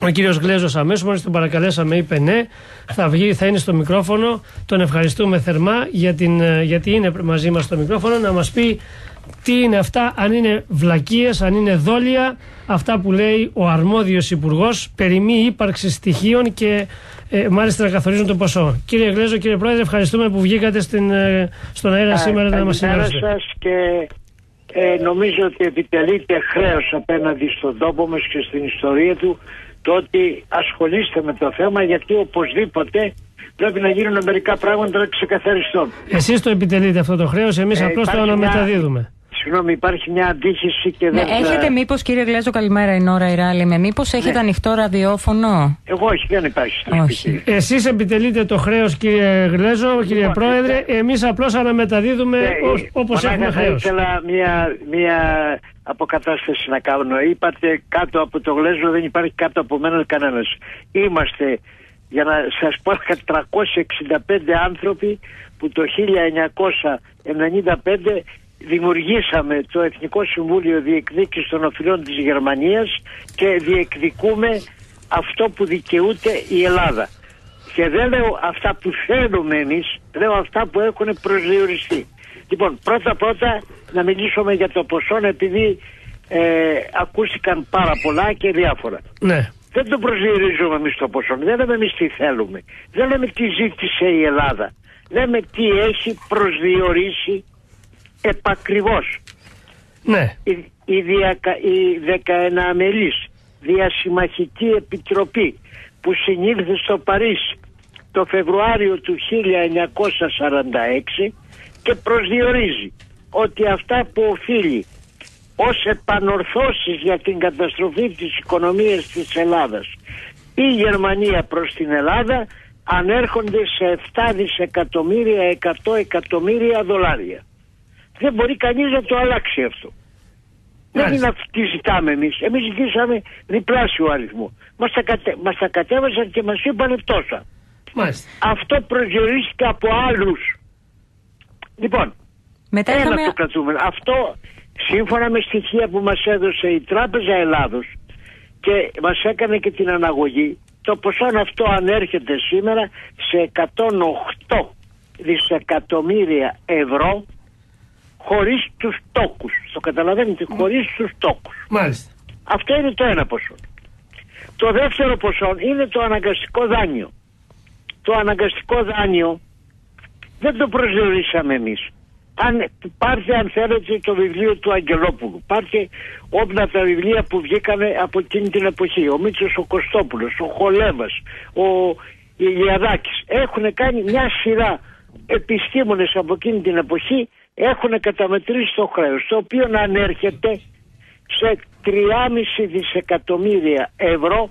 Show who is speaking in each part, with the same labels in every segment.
Speaker 1: Ο κύριος Γλέζος αμέσως μόλις τον παρακαλέσαμε είπε ναι, θα βγει, θα είναι στο μικρόφωνο. Τον ευχαριστούμε θερμά γιατί είναι μαζί μας στο μικρόφωνο να μας πει τι είναι αυτά, αν είναι βλακίες, αν είναι δόλια, αυτά που λέει ο αρμόδιος υπουργός περί μη ύπαρξης στοιχείων και μάλιστα να καθορίζουν το ποσό. Κύριε Γλέζο, κύριε Πρόεδρε, ευχαριστούμε που βγήκατε στον αέρα σήμερα να μας συνεργάσετε.
Speaker 2: Καλημέρα σας και νομίζω ότι επιτελείται χρέος απέναντι στον τόπο μας και στην ιστορία του το ότι ασχολείστε με το θέμα, γιατί οπωσδήποτε πρέπει να γίνουν μερικά πράγματα να ξεκαθαριστούν.
Speaker 1: Εσείς το επιτελείτε αυτό το χρέος, εμείς απλώς το αναμεταδίδουμε.
Speaker 2: Συγγνώμη, υπάρχει μια αντίχηση και δεν...
Speaker 3: Έχετε μήπως, κύριε Γλέζο, καλημέρα, η Νόρα Ιράλη, μήπως έχετε ανοιχτό ραδιόφωνο?
Speaker 2: Εγώ όχι, δεν υπάρχει στο σπίτι.
Speaker 1: Εσείς επιτελείτε το χρέος, κύριε Γλέζο, κύριε Πρόεδρε, εμείς απλώς αναμεταδίδουμε όπως έχουμε χρέος.
Speaker 2: Ήθελα μια αποκατάσταση να κάνω. Είπατε κάτω από το Γλέζο δεν υπάρχει κάτω από μένα κανένας. Είμαστε, για να σας πω, 365 άνθρωποι που το 1995 δημιουργήσαμε το Εθνικό Συμβούλιο Διεκδίκησης των Οφειλών της Γερμανίας και διεκδικούμε αυτό που δικαιούται η Ελλάδα. Και δεν λέω αυτά που θέλουμε εμείς, λέω αυτά που έχουν προσδιοριστεί. Λοιπόν, πρώτα να μιλήσουμε για το ποσό, επειδή ακούστηκαν πάρα πολλά και διάφορα.
Speaker 1: Ναι.
Speaker 2: Δεν το προσδιορίζουμε εμείς το ποσό, δεν λέμε εμείς τι θέλουμε, δεν λέμε τι ζήτησε η Ελλάδα, λέμε τι έχει προσδιορίσει επακριβώς.
Speaker 1: Ναι.
Speaker 2: Η 19μελής διασημαχική επιτροπή που συνήλθε στο Παρίσι το Φεβρουάριο του 1946 και προσδιορίζει ότι αυτά που οφείλει ως επανορθώσεις για την καταστροφή της οικονομίας της Ελλάδας η Γερμανία προς την Ελλάδα ανέρχονται σε 7 δισεκατομμύρια 100 εκατομμύρια δολάρια. Δεν μπορεί κανείς να το αλλάξει αυτό. Δεν είναι τι ζητάμε εμείς. Εμείς ζητήσαμε διπλάσιο αριθμό. Μας τα κατέβασαν και μας είπαν τόσα.
Speaker 1: Μάλιστα.
Speaker 2: Αυτό προσδιορίστηκε από άλλους. Λοιπόν, το κρατούμενο. Αυτό σύμφωνα με στοιχεία που μας έδωσε η Τράπεζα Ελλάδος και μας έκανε και την αναγωγή, το ποσό αυτό ανέρχεται σήμερα σε 108 δισεκατομμύρια ευρώ χωρίς τους τόκους. Το καταλαβαίνετε, χωρίς τους τόκους.
Speaker 1: Μάλιστα.
Speaker 2: Αυτό είναι το ένα ποσό. Το δεύτερο ποσό είναι το αναγκαστικό δάνειο. Το αναγκαστικό δάνειο δεν το προσδιορίσαμε εμείς. Πάρτε αν θέλετε το βιβλίο του Αγγελόπουλου, πάρτε όλα τα βιβλία που βγήκανε από εκείνη την εποχή, ο Μίτσος ο Κωστόπουλος, ο Χολέβας, ο Ηλιαδάκης, έχουν κάνει μια σειρά επιστήμονες από εκείνη την εποχή, έχουν καταμετρήσει το χρέος, το οποίο ανέρχεται σε 3,5 δισεκατομμύρια ευρώ,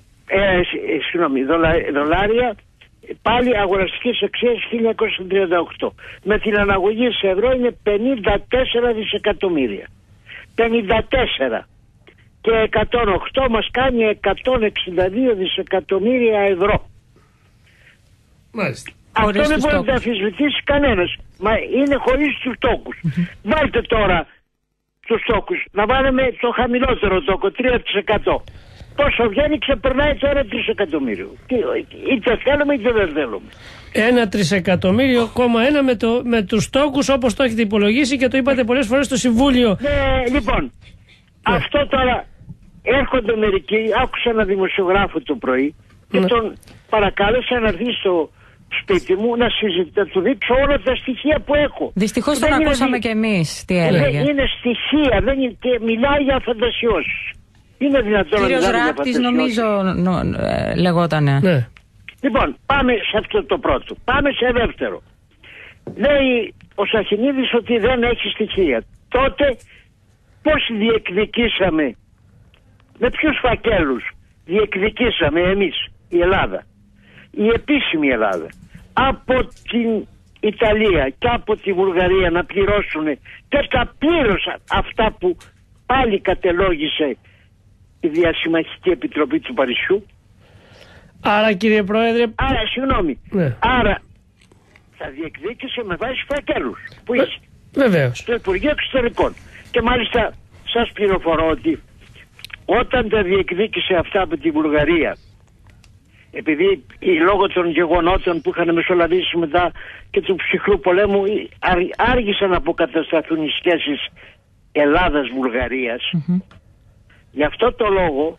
Speaker 2: δολάρια, πάλι αγοραστικής αξίας 1938. Με την αναγωγή σε ευρώ είναι 54 δισεκατομμύρια. 54 και 108 μας κάνει 162 δισεκατομμύρια ευρώ.
Speaker 1: Μάλιστα.
Speaker 2: Αυτό δεν μπορεί να το αμφισβητήσει κανένας. Μα είναι χωρίς τους τόκους. Βάλτε τώρα τους τόκους. Να βάλουμε το χαμηλότερο τόκο, 3%. Πόσο βγαίνει, ξεπερνάει το 1 τρισεκατομμύριο. Είτε θέλουμε είτε δεν θέλουμε.
Speaker 1: 1 τρισεκατομμύριο, με τους τόκους όπως το έχετε υπολογίσει και το είπατε πολλές φορές στο Συμβούλιο.
Speaker 2: Ναι, λοιπόν, αυτό τώρα έρχονται μερικοί, άκουσα ένα δημοσιογράφο το πρωί και τον παρακάλεσα να έρθει στο σπίτι μου να του δείξω όλα τα στοιχεία που έχω.
Speaker 3: Δυστυχώς τον ακούσαμε κι εμείς τι έλεγε.
Speaker 2: Είναι στοιχεία, και μιλάει για φαντασιώσεις. Είναι δυνατόν
Speaker 3: Κύριος Ράπτης νομίζω λεγότανε.
Speaker 1: Ναι.
Speaker 2: Λοιπόν, πάμε σε αυτό το πρώτο. Πάμε σε δεύτερο. Λέει ο Σαχινίδης ότι δεν έχει στοιχεία. Τότε πώς διεκδικήσαμε, με ποιους φακέλους διεκδικήσαμε εμείς, η Ελλάδα, η επίσημη Ελλάδα, από την Ιταλία και από τη Βουλγαρία να πληρώσουν και τα πλήρωσαν αυτά που πάλι κατελόγησε η Διασημαχική Επιτροπή του Παρισιού.
Speaker 1: Άρα κύριε Πρόεδρε...
Speaker 2: Ναι. Άρα θα διεκδίκησε με βάση φακέλους που είχε.
Speaker 1: Βεβαίως.
Speaker 2: Το Υπουργείο Εξωτερικών. Και μάλιστα σας πληροφορώ ότι όταν τα διεκδίκησε αυτά από τη Βουλγαρία, επειδή λόγω των γεγονότων που είχαν μεσολαβήσει μετά και του ψυχρού πολέμου άργησαν να αποκατασταθούν οι σχέσεις Ελλάδας-Βουλγαρίας. Γι' αυτό το λόγο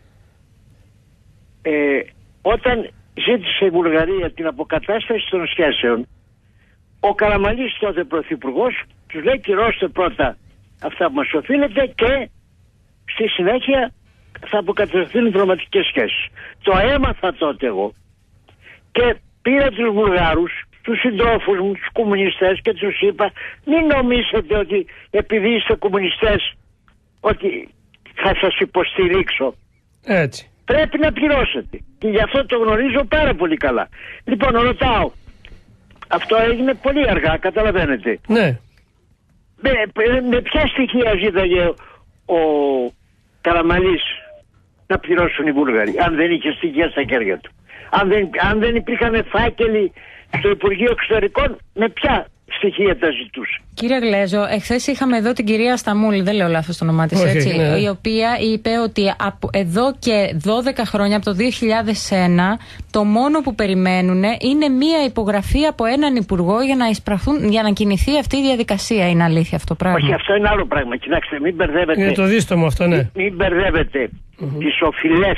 Speaker 2: όταν ζήτησε η Βουλγαρία την αποκατάσταση των σχέσεων, ο Καραμανλής, τότε πρωθυπουργός, τους λέει κυρώστε πρώτα αυτά που μας οφείλετε και στη συνέχεια θα αποκατασταθούν οι δραματικές σχέσεις. Το έμαθα τότε εγώ και πήρα τους Βουλγάρους, τους συντρόφους μου, τους κομμουνιστές και τους είπα μην νομίζετε ότι επειδή είστε κομμουνιστές ότι θα σας υποστηρίξω.
Speaker 1: Έτσι.
Speaker 2: Πρέπει να πληρώσετε και γι' αυτό το γνωρίζω πάρα πολύ καλά. Λοιπόν, ρωτάω, αυτό έγινε πολύ αργά, καταλαβαίνετε.
Speaker 1: Ναι.
Speaker 2: Με ποια στοιχεία ζήταγε ο Καραμανλής να πληρώσουν οι Βούλγαροι, αν δεν είχε στοιχεία στα χέρια του? Αν δεν υπήρχαν φάκελοι στο Υπουργείο Εξωτερικών, με ποια στοιχεία τα ζητούσε?
Speaker 3: Κύριε Γλέζο, εχθές είχαμε εδώ την κυρία Σταμούλη, δεν λέω λάθος το όνομά της, έτσι, ναι. Η οποία είπε ότι εδώ και 12 χρόνια, από το 2001, το μόνο που περιμένουν είναι μία υπογραφή από έναν υπουργό για να κινηθεί αυτή η διαδικασία. Είναι αλήθεια αυτό πράγμα?
Speaker 2: Όχι, αυτό είναι άλλο πράγμα. Κοιτάξτε, μην μπερδεύετε.
Speaker 1: Είναι το δίστομο αυτό, ναι.
Speaker 2: Μην μπερδεύετε τις οφειλές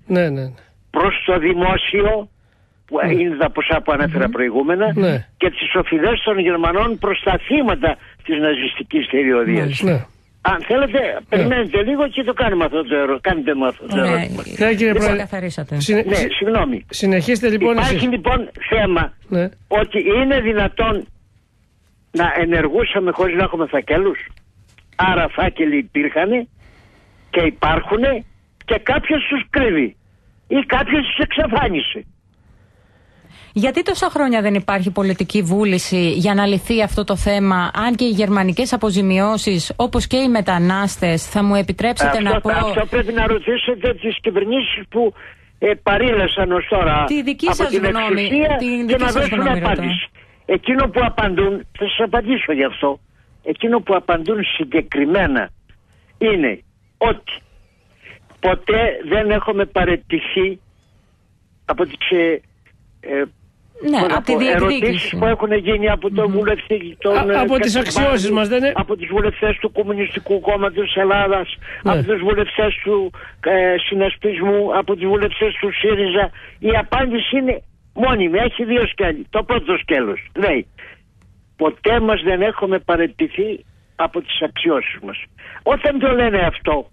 Speaker 2: προς το δημόσιο, που είναι τα ποσά που ανέφερα προηγούμενα, και τις οφειλές των Γερμανών προς τα θύματα της ναζιστικής θηριωδίας. Αν θέλετε, περιμένετε λίγο και το κάνουμε αυτό το ερώτημα. Κάντε μου αυτό το ερώτημα.
Speaker 1: Ναι, κύριε Πρόεδρε.
Speaker 3: Καθαρίσατε.
Speaker 2: Ναι, συγγνώμη.
Speaker 1: Συνεχίστε λοιπόν.
Speaker 2: Υπάρχει λοιπόν θέμα ότι είναι δυνατόν να ενεργούσαμε χωρίς να έχουμε φακέλους. Άρα φάκελοι υπήρχαν και υπάρχουν και κάποιος τους κρύβει ή κάποιος τους εξαφάνισε.
Speaker 3: Γιατί τόσα χρόνια δεν υπάρχει πολιτική βούληση για να λυθεί αυτό το θέμα, αν και οι γερμανικές αποζημιώσεις, όπως και οι μετανάστες, θα μου επιτρέψετε να πω...
Speaker 2: Αυτό πρέπει να ρωτήσετε τις κυβερνήσεις που παρήλασαν ως τώρα
Speaker 3: τη δική
Speaker 2: από
Speaker 3: σας
Speaker 2: την
Speaker 3: γνώμη,
Speaker 2: εξουσία και να δώσουν απάντηση. Εκείνο που απαντούν, θα σας απαντήσω γι' αυτό, εκείνο που απαντούν συγκεκριμένα είναι ότι ποτέ δεν έχουμε παραιτηθεί από τις
Speaker 3: από τη
Speaker 2: ερωτήσεις που έχουν γίνει από τον βουλευτή
Speaker 1: από τις αξιώσεις μας, δεν είναι?
Speaker 2: Από τους βουλευτές του Κομμουνιστικού Κόμματος της Ελλάδας, από τους βουλευτές του Συνασπισμού, από τους βουλευτές του ΣΥΡΙΖΑ. Η απάντηση είναι μόνιμη, έχει δύο σκέλη. Το πρώτο σκέλος λέει ποτέ μας δεν έχουμε παραιτηθεί από τις αξιώσεις μας. Όταν το λένε αυτό,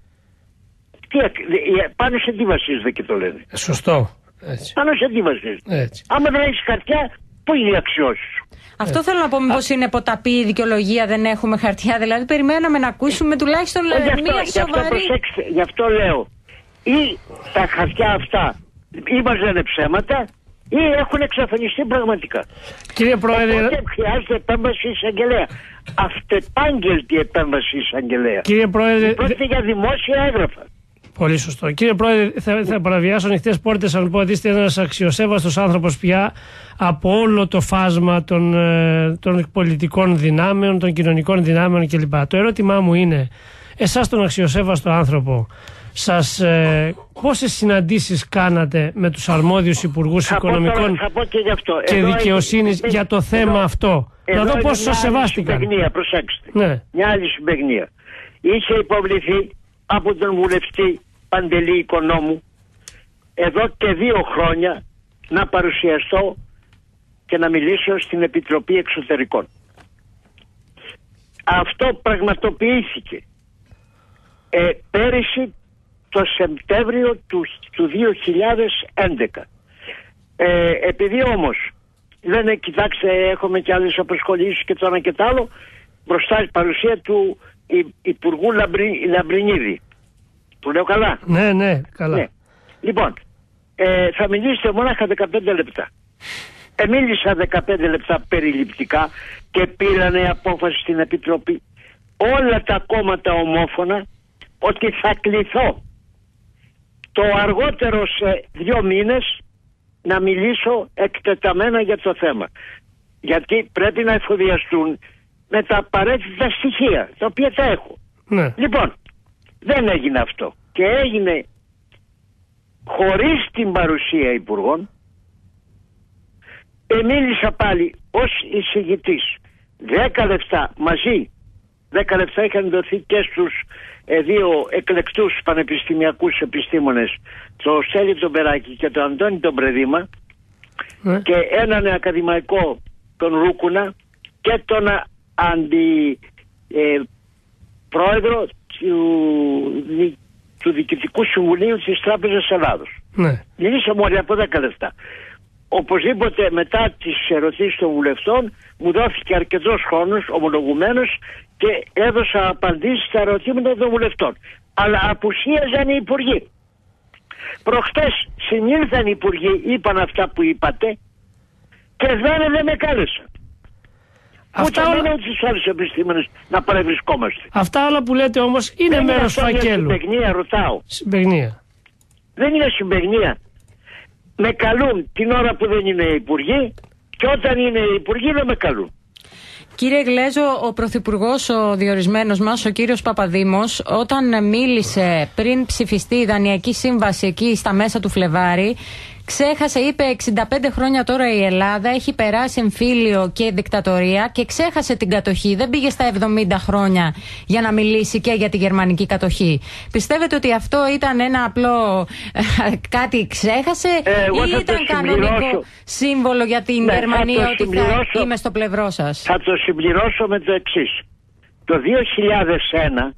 Speaker 2: πάνω σε τι βασίζεται και το λένε?
Speaker 1: Σωστό. Έτσι.
Speaker 2: Πάνω σε τι βασίζεται? Άμα δεν έχεις χαρτιά, πού είναι οι αξιώσεις σου?
Speaker 3: Αυτό θέλω να πω, μήπως είναι ποταπή η δικαιολογία, δεν έχουμε χαρτιά? Δηλαδή περιμέναμε να ακούσουμε τουλάχιστον μία σοβαρή...
Speaker 2: Γι' αυτό λέω, ή τα χαρτιά αυτά ή μας λένε ψέματα ή έχουν εξαφανιστεί πραγματικά.
Speaker 1: Κύριε Πρόεδρε,
Speaker 2: οπότε χρειάζεται επέμβαση εισαγγελέα. Αυτεπάγγελτη επέμβαση εισαγγελέα.
Speaker 1: Κύριε Πρόεδρε,
Speaker 2: πρόκειται για δημόσια έγγραφα.
Speaker 1: Πολύ σωστό. Κύριε Πρόεδρε, θα παραβιάσω ανοιχτές πόρτες αν πω ότι είστε ένας αξιοσέβαστος άνθρωπος πια από όλο το φάσμα των πολιτικών δυνάμεων, των κοινωνικών δυνάμεων κλπ. Το ερώτημά μου είναι, εσάς τον αξιοσέβαστο άνθρωπο, πόσες συναντήσεις κάνατε με τους αρμόδιους υπουργούς οικονομικών και δικαιοσύνης για το θέμα αυτό? Να δω πόσο σας σεβάστηκαν.
Speaker 2: Προσέξτε. Μια άλλη συμπαιγνία. Είχε υποβληθεί από τον βουλευτή Παντελή Οικονόμου εδώ και 2 χρόνια να παρουσιαστώ και να μιλήσω στην Επιτροπή Εξωτερικών. Αυτό πραγματοποιήθηκε πέρυσι το Σεπτέμβριο του 2011. Επειδή όμως λένε κοιτάξτε έχουμε και άλλες απασχολήσεις και το ένα και το άλλο, μπροστά η παρουσία του Υπουργού Λαμπρινίδη. Του λέω καλά?
Speaker 1: Ναι, καλά.
Speaker 2: Ναι. Λοιπόν, θα μιλήσετε μόναχα 15 λεπτά. Μίλησα 15 λεπτά περιληπτικά και πήρανε απόφαση στην Επιτροπή όλα τα κόμματα ομόφωνα ότι θα κληθώ το αργότερο σε 2 μήνες να μιλήσω εκτεταμένα για το θέμα. Γιατί πρέπει να εφοδιαστούν με τα απαραίτητα στοιχεία, τα οποία τα έχω.
Speaker 1: Ναι.
Speaker 2: Λοιπόν, δεν έγινε αυτό. Και έγινε χωρίς την παρουσία υπουργών. Μίλησα πάλι ως εισηγητής 10 λεπτά μαζί. 10 λεπτά είχαν δοθεί και στους δύο εκλεκτούς πανεπιστημιακούς επιστήμονες, το Στέλιο τον Περάκη και τον Αντώνη τον Πρεδήμα, και έναν ακαδημαϊκό, τον Ρούκουνα, και τον πρόεδρο του Διοικητικού Συμβουλίου της Τράπεζας Ελλάδος. Μιλήσαμε όλοι από 10 λεπτά. Οπωσδήποτε μετά τις ερωτήσεις των βουλευτών μου δόθηκε αρκετός χρόνος ομολογουμένος και έδωσα απαντήσεις στα ερωτήματα των βουλευτών. Αλλά απουσίαζαν οι υπουργοί. Προχτές συνήλθαν οι υπουργοί, είπαν αυτά που είπατε και δεν με κάλεσαν. Ούτε εμένα ούτε τους άλλους επιστήμονες να παρευρισκόμαστε.
Speaker 1: Αυτά όλα που λέτε όμως είναι μέρος του φακέλου.
Speaker 2: Συμπαιγνία, ρωτάω.
Speaker 1: Συμπαιγνία.
Speaker 2: Δεν είναι συμπαιγνία. Με καλούν την ώρα που δεν είναι υπουργοί και όταν είναι υπουργοί δεν με καλούν.
Speaker 3: Κύριε Γλέζο, ο Πρωθυπουργός, ο διορισμένος μας, ο κύριος Παπαδήμος, όταν μίλησε πριν ψηφιστεί η Δανειακή Σύμβαση εκεί στα μέσα του Φλεβάρι, ξέχασε, είπε 65 χρόνια τώρα η Ελλάδα έχει περάσει εμφύλιο και δικτατορία και ξέχασε την κατοχή. Δεν πήγε στα 70 χρόνια για να μιλήσει και για τη γερμανική κατοχή. Πιστεύετε ότι αυτό ήταν ένα απλό κάτι ξέχασε ή ήταν κανονικό σύμβολο για την Γερμανία ότι θα είμαι στο πλευρό σας?
Speaker 2: Θα το συμπληρώσω με το εξής. Το 2001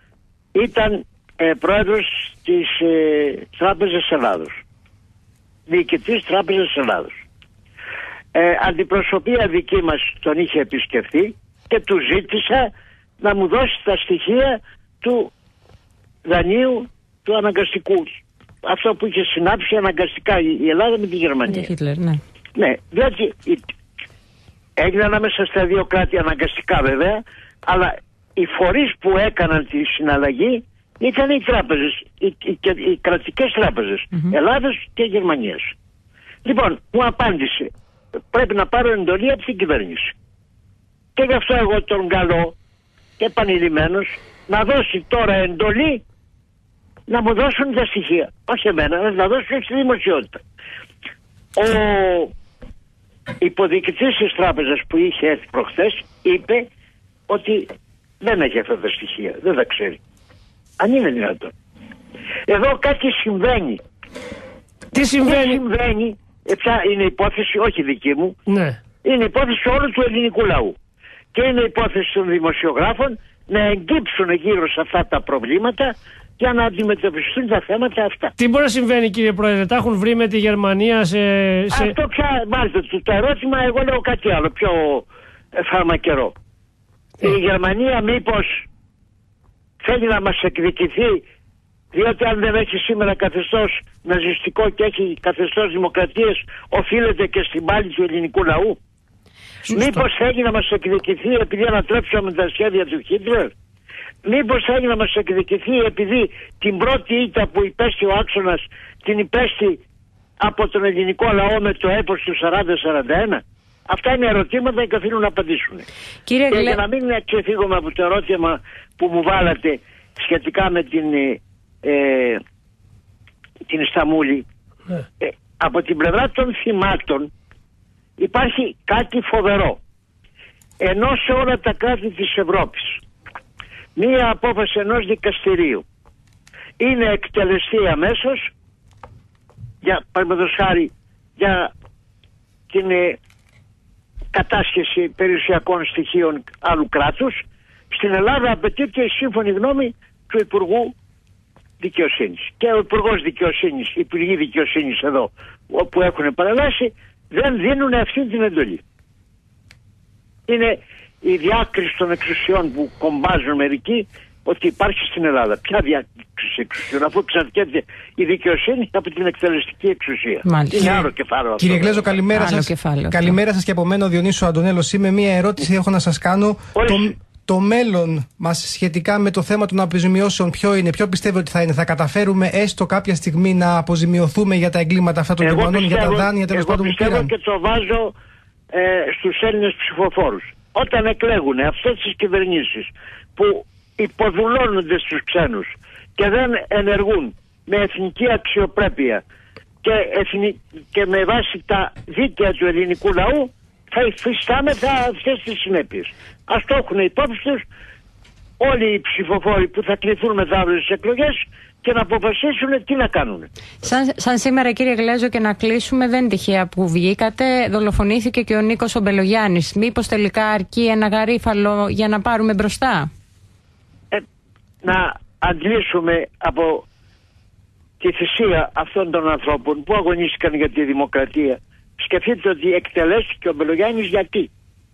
Speaker 2: ήταν πρόεδρος της Τράπεζας Ελλάδος. Διοικητής Τράπεζας Ελλάδος. Αντιπροσωπεία δική μας τον είχε επισκεφθεί και του ζήτησα να μου δώσει τα στοιχεία του δανείου του αναγκαστικού. Αυτό που είχε συνάψει αναγκαστικά η Ελλάδα με τη Γερμανία. Ναι, διότι έγινε ανάμεσα στα δύο κράτη αναγκαστικά βέβαια, αλλά οι φορείς που έκαναν τη συναλλαγή ήταν οι τράπεζες, οι κρατικές τράπεζες, Ελλάδος και Γερμανίας. Λοιπόν, μου απάντησε, πρέπει να πάρω εντολή από την κυβέρνηση. Και γι' αυτό εγώ τον καλώ και επανειλημμένος να δώσει τώρα εντολή να μου δώσουν τα στοιχεία. Όχι εμένα, να δώσουν στη δημοσιότητα. Ο υποδιοικητής της τράπεζας που είχε έρθει προχθές είπε ότι δεν έχει αυτά τα στοιχεία, δεν τα ξέρει. Αν είναι δυνατόν. Εδώ κάτι συμβαίνει.
Speaker 1: Τι συμβαίνει?
Speaker 2: Τι συμβαίνει, πια είναι υπόθεση όχι δική μου,
Speaker 1: ναι.
Speaker 2: Είναι υπόθεση όλου του ελληνικού λαού. Και είναι υπόθεση των δημοσιογράφων να εγκύψουν γύρω σε αυτά τα προβλήματα για να αντιμετωπιστούν τα θέματα αυτά.
Speaker 1: Τι μπορεί να συμβαίνει, κύριε Πρόεδρε, τα έχουν βρει με τη Γερμανία σε...
Speaker 2: Αυτό πια, μάλιστα, το ερώτημα εγώ λέω κάτι άλλο, πιο φαρμακερό. Η Γερμανία μήπως θέλει να μας εκδικηθεί, διότι αν δεν έχει σήμερα καθεστώς ναζιστικό και έχει καθεστώς δημοκρατίες, οφείλεται και στην πάλη του ελληνικού λαού. Μήπως θέλει να μας εκδικηθεί επειδή ανατρέψαμε τα σχέδια του Χίτλερ? Μήπως θέλει να μας εκδικηθεί επειδή την πρώτη ήττα που υπέστη ο άξονας την υπέστη από τον ελληνικό λαό με το έπος του 40-41? Αυτά είναι ερωτήματα και οφείλουν να απαντήσουν. Και για να μην ξεφύγουμε από το ερώτημα που μου βάλατε σχετικά με την Ισταμούλη, από την πλευρά των θυμάτων υπάρχει κάτι φοβερό. Ενώ σε όλα τα κράτη της Ευρώπης μία απόφαση ενός δικαστηρίου είναι εκτελεστή αμέσως, για παραδείγματος χάρη για την κατάσχεση περιουσιακών στοιχείων άλλου κράτους, στην Ελλάδα απαιτείται η σύμφωνη γνώμη του Υπουργού Δικαιοσύνης. Και ο Υπουργός Δικαιοσύνης, οι Υπουργοί Δικαιοσύνης εδώ που έχουν παραλάσει δεν δίνουν αυτή την εντολή. Είναι η διάκριση των εξουσιών που κομπάζουν μερικοί ότι υπάρχει στην Ελλάδα. Ποια διάκριση εξουσιών, αφού εξαρτιέται η δικαιοσύνη από την εκτελεστική εξουσία.
Speaker 3: Μάλιστα.
Speaker 2: Είναι άλλο κεφάλαιο αυτό.
Speaker 4: Κύριε Γλέζο, καλημέρα σας. Καλημέρα σας και από μένα ο Διονύσης Αντωνέλος. Είμαι. Μία ερώτηση έχω να σας κάνω. Το μέλλον μας σχετικά με το θέμα των αποζημιώσεων ποιο είναι, ποιο πιστεύετε ότι θα είναι? Θα καταφέρουμε έστω κάποια στιγμή να αποζημιωθούμε για τα εγκλήματα αυτά των Γερμανών, για τα δάνεια τέλος πάντων που πήραν?
Speaker 2: Εγώ πιστεύω και το βάζω στους Έλληνες ψηφοφόρους. Όταν εκλέγουν αυτές τις κυβερνήσεις που υποδουλώνονται στους ξένους και δεν ενεργούν με εθνική αξιοπρέπεια και με βάση τα δίκαια του ελληνικού λαού θα υφιστάμεθα αυτές τις συνέπειες. Ας το έχουν υπόψη τους όλοι οι ψηφοφόροι που θα κληθούν μεθαύριο στις εκλογές και να αποφασίσουν τι να κάνουν.
Speaker 3: Σαν σήμερα, κύριε Γλέζο, και να κλείσουμε, δεν είναι τυχαία που βγήκατε, δολοφονήθηκε και ο Νίκος ο Μπελογιάννης. Μήπως τελικά αρκεί ένα γαρίφαλο για να πάρουμε μπροστά?
Speaker 2: Να αντλήσουμε από τη θυσία αυτών των ανθρώπων που αγωνίστηκαν για τη δημοκρατία. Σκεφτείτε ότι εκτελέστηκε ο Μπελογιάννης γιατί?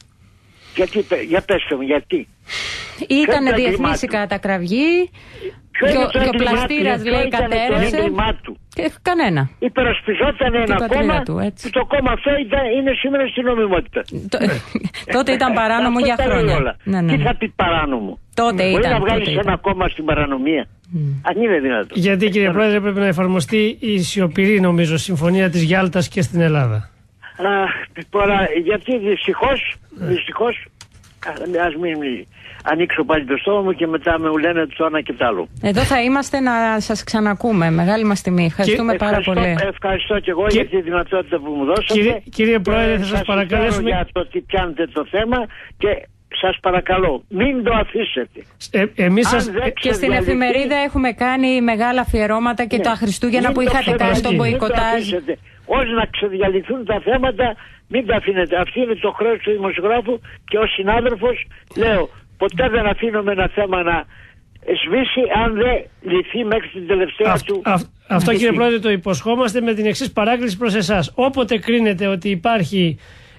Speaker 2: Για πέστε μου, γιατί?
Speaker 3: Ήταν διεθνής η κατακραυγή και ο πλαστήρας, λέει, κατέρευσε. Κανένα.
Speaker 2: Υπερασπιζόταν ένα κόμμα που το κόμμα αυτό είναι σήμερα στην νομιμότητα.
Speaker 3: Τότε ήταν παράνομο για χρόνια.
Speaker 2: Τι θα πει παράνομο?
Speaker 3: Μπορεί
Speaker 2: να βγάλεις ένα κόμμα στην παρανομία? Αν είναι δυνατόν.
Speaker 1: Γιατί, κύριε Πρόεδρε, πρέπει να εφαρμοστεί η σιωπηρή, νομίζω, συμφωνία της Γιάλτας και στην Ελλάδα.
Speaker 2: Γιατί δυστυχώς ας μην ανοίξω πάλι το στόμα μου και μετά με λένε το ένα και το άλλο.
Speaker 3: Εδώ θα είμαστε να σας ξανακούμε. Μεγάλη μας τιμή. Ευχαριστούμε πάρα πολύ.
Speaker 2: Ευχαριστώ και εγώ για τη δυνατότητα που μου δώσατε.
Speaker 1: Κύριε Πρόεδρε, θα σας παρακαλέσουμε
Speaker 2: για το ότι πιάνετε το θέμα και σας παρακαλώ μην το αφήσετε.
Speaker 3: Και στην εφημερίδα έχουμε κάνει μεγάλα αφιερώματα και τα Χριστούγεννα που είχατε κάνει στο μποϊκοτάζ.
Speaker 2: Ώστε να ξεδιαλυθούν τα θέματα, μην τα αφήνετε. Αυτή είναι το χρέος του δημοσιογράφου και ως συνάδελφος λέω ποτέ δεν αφήνουμε ένα θέμα να σβήσει αν δεν λυθεί μέχρι την τελευταία του.
Speaker 1: Αυτό, κύριε Πρόεδρε, το υποσχόμαστε με την εξής παράκληση προς εσάς. Όποτε κρίνετε ότι υπάρχει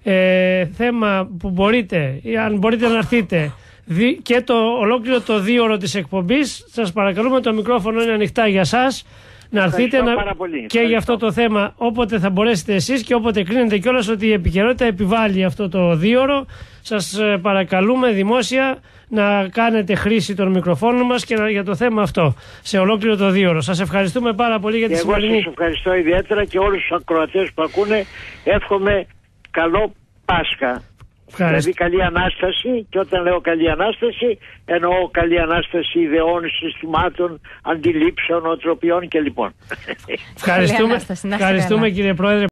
Speaker 1: θέμα που μπορείτε, ή αν μπορείτε να έρθετε και το ολόκληρο το 2ωρο της εκπομπής, σας παρακαλούμε, το μικρόφωνο είναι ανοιχτά για σας. Να έρθετε και για αυτό το θέμα όποτε θα μπορέσετε εσείς και όποτε κρίνετε κιόλας ότι η επικαιρότητα επιβάλλει αυτό το 2ωρο. Σας παρακαλούμε δημόσια να κάνετε χρήση των μικροφώνων μας και για το θέμα αυτό σε ολόκληρο το 2ωρο. Σας ευχαριστούμε πάρα πολύ για τη σημερινή.
Speaker 2: Εγώ σας ευχαριστώ ιδιαίτερα και όλους τους ακροατές που ακούνε. Εύχομαι καλό Πάσχα. Δηλαδή καλή Ανάσταση, και όταν λέω καλή Ανάσταση εννοώ καλή Ανάσταση ιδεών, συστημάτων, αντιλήψεων, οτροπιών και λοιπόν.
Speaker 1: Ευχαριστούμε κύριε Πρόεδρε.